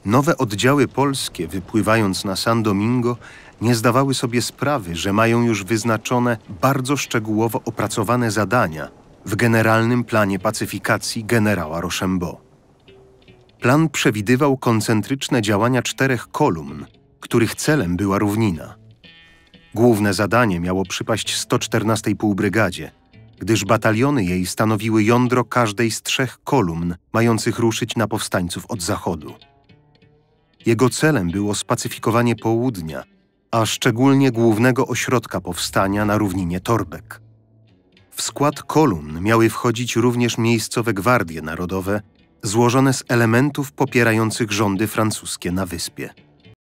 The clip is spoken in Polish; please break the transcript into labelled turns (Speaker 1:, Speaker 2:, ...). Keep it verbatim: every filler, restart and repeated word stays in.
Speaker 1: Nowe oddziały polskie, wypływając na San Domingo, nie zdawały sobie sprawy, że mają już wyznaczone bardzo szczegółowo opracowane zadania w generalnym planie pacyfikacji generała Rochambeau. Plan przewidywał koncentryczne działania czterech kolumn, których celem była równina. Główne zadanie miało przypaść sto czternastej Półbrygadzie, gdyż bataliony jej stanowiły jądro każdej z trzech kolumn mających ruszyć na powstańców od zachodu. Jego celem było spacyfikowanie południa, a szczególnie głównego ośrodka powstania na równinie Torbek. W skład kolumn miały wchodzić również miejscowe gwardie narodowe, złożone z elementów popierających rządy francuskie na wyspie.